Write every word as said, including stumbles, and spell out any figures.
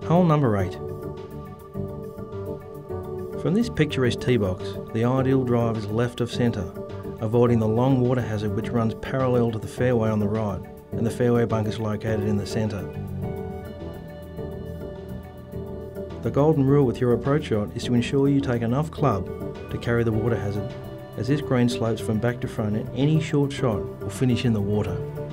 Hole number eight. From this picturesque tee box, the ideal drive is left of centre, avoiding the long water hazard which runs parallel to the fairway on the right, and the fairway bunker is located in the centre. The golden rule with your approach shot is to ensure you take enough club to carry the water hazard, as this green slopes from back to front and any short shot will finish in the water.